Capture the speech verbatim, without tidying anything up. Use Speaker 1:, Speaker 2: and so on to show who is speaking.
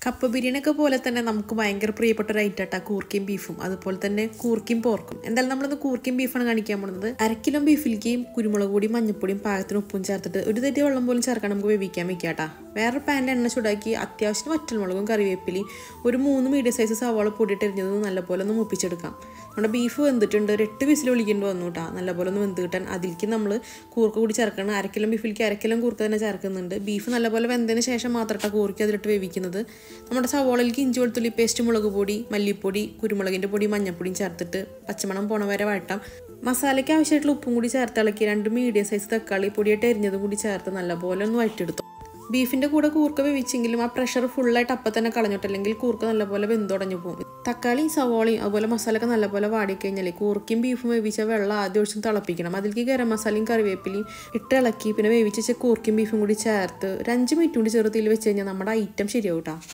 Speaker 1: കപ്പ ബിരിയാണിയൊക്കെ പോലെ തന്നെ നമുക്ക് ഭയങ്കര പ്രിയപ്പെട്ട ഒരു ഐറ്റാട്ടാ കൂർക്കയും ബീഫും, അതുപോലെ തന്നെ കൂർക്കയും പോർക്കും. എന്തായാലും നമ്മളിന്ന് കൂർക്കയും ബീഫാണ് കാണിക്കാൻ പോകുന്നത്. അര കിലോ ബീഫിലേക്കും കുരുമുളക് പൊടിയും മഞ്ഞപ്പൊടിയും പാകത്തിന് ഉപ്പും ചേർത്തിട്ട് ഒരു തെറ്റി വെള്ളം പോലും ചേർക്കാൻ നമുക്ക് വേവിക്കാൻ വെക്കാട്ടാ. വേറെ പാനിൽ എണ്ണ ചൂടാക്കി അത്യാവശ്യം വറ്റൽമുളകും കറിവേപ്പിലയും ഒരു മൂന്ന് മീഡിയം സൈസ് സവാള പൊടിയിട്ട് എരിഞ്ഞത് നല്ലപോലെ ഒന്ന് മുപ്പിച്ചെടുക്കാം. നമ്മുടെ ബീഫ് വെന്തിട്ടുണ്ട്, ഒരു എട്ട് വിസിൽ വിളിക്കേണ്ടി വന്നു കേട്ടോ. നല്ലപോലെ ഒന്ന് വെന്ത് കിട്ടാൻ അതിലേക്ക് നമ്മൾ കൂർക്ക കൂടി ചേർക്കണം. അര കിലോ ബീഫിലേക്ക് അര കിലോ കൂർക്ക തന്നെ ചേർക്കുന്നുണ്ട്. ബീഫ് നല്ലപോലെ വെന്തതിന് ശേഷം മാത്രമായിട്ടാണ് കൂർക്ക അതിലിട്ട് വേവിക്കുന്നത്. നമ്മുടെ സവാളയിലേക്ക് ഇഞ്ചി വെളുത്തുള്ളി പേസ്റ്റ്, മുളക് പൊടി, മല്ലിപ്പൊടി, കുരുമുളകിൻ്റെ പൊടി, മഞ്ഞപ്പൊടിയും ചേർത്തിട്ട് പച്ചമണം പോണ വരെ വഴട്ടാം. മസാലയ്ക്ക് ആവശ്യമായിട്ടുള്ള ഉപ്പും കൂടി ചേർത്ത് ഇളക്കി രണ്ട് മീഡിയം സൈസ് തക്കാളി പൊടിയായിട്ട് എരിഞ്ഞതും കൂടി ചേർത്ത് നല്ലപോലെ ഒന്ന് വഴറ്റിയെടുത്തു. ബീഫിൻ്റെ കൂടെ കൂർക്ക വേവിച്ചെങ്കിലും ആ പ്രഷർ ഫുള്ളായിട്ട് അപ്പം തന്നെ കളഞ്ഞിട്ടില്ലെങ്കിൽ കൂർക്ക നല്ലപോലെ വെന്തുടഞ്ഞു പോകും. തക്കാളിയും സവാളയും അതുപോലെ മസാലയൊക്കെ നല്ലപോലെ വാടിക്കഴിഞ്ഞാൽ കൂർക്കയും ബീഫും വേവിച്ച വെള്ളം ആദ്യം ഒഴിച്ചും തിളപ്പിക്കണം. അതിലേക്ക് ഗരം മസാലയും കറിവേപ്പിലയും ഇട്ട് ഇളക്കി പിന്നെ വേവിച്ച കൂർക്കയും ബീഫും കൂടി ചേർത്ത് ഒരു അഞ്ച് മിനിറ്റ് കൂടി ചെറുതിൽ വെച്ച് കഴിഞ്ഞാൽ നമ്മുടെ ഐറ്റം ശരിയാവും കേട്ടോ.